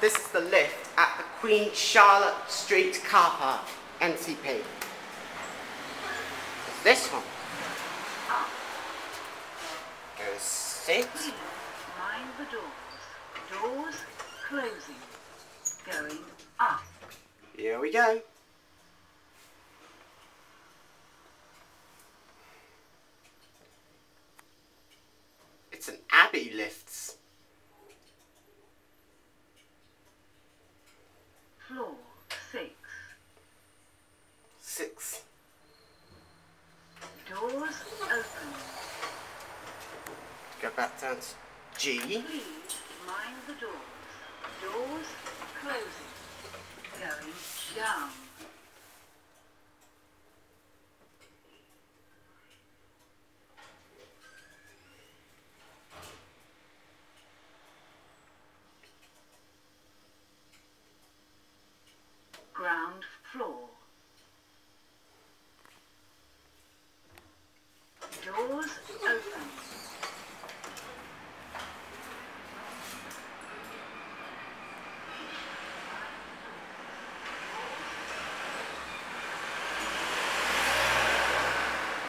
This is the lift at the Queen Charlotte Street car park, NCP. This one. Go sit. Please mind the doors. Doors closing. Going up. Here we go. It's an Abbey lifts. Floor 6. 6. Doors open. Go back down to G. Please mind the doors. Doors closing. Going down. Ground floor.